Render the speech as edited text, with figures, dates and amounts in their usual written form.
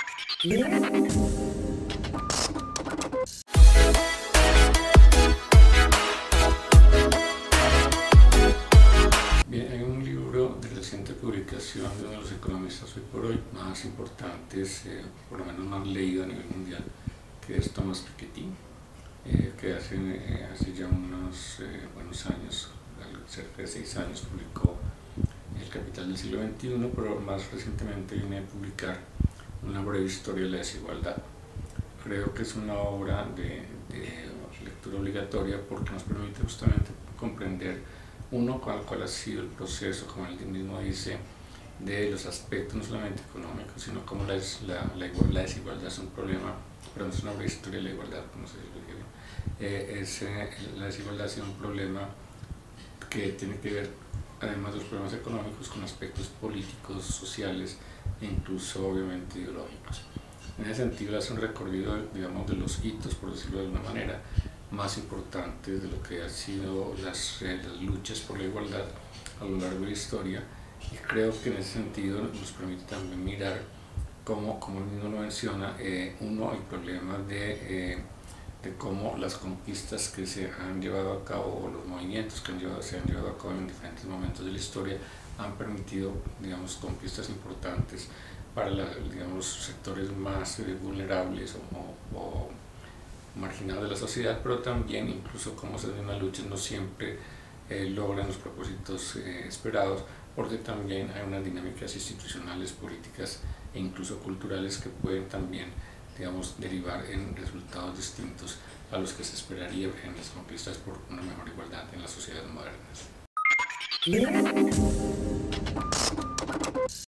Bien, hay un libro de reciente publicación de uno de los economistas hoy por hoy más importantes, por lo menos más leído a nivel mundial, que es Thomas Piketty, que hace ya unos buenos años, cerca de 6 años, publicó El Capital del siglo XXI, pero más recientemente viene a publicar Una breve historia de la desigualdad. Creo que es una obra de lectura obligatoria porque nos permite justamente comprender cuál ha sido el proceso, como él mismo dice, de los aspectos no solamente económicos, sino cómo la desigualdad es un problema, pero no es una breve historia de la igualdad, como se dice, la desigualdad ha sido un problema que tiene que ver, además de los problemas económicos, con aspectos políticos, sociales e incluso obviamente ideológicos. En ese sentido hace un recorrido, digamos, de los hitos, por decirlo de alguna manera, más importantes de lo que han sido las luchas por la igualdad a lo largo de la historia, y creo que en ese sentido nos permite también mirar como él mismo lo menciona, el problema de cómo las conquistas que se han llevado a cabo o los movimientos que se han llevado a cabo en diferentes momentos de la historia han permitido, digamos, conquistas importantes para los sectores más vulnerables o marginados de la sociedad, pero también incluso como esas mismas luchas no siempre logran los propósitos esperados, porque también hay unas dinámicas institucionales, políticas e incluso culturales que pueden también, digamos, derivar en resultados distintos a los que se esperaría en las conquistas por una mejor igualdad en las sociedades modernas.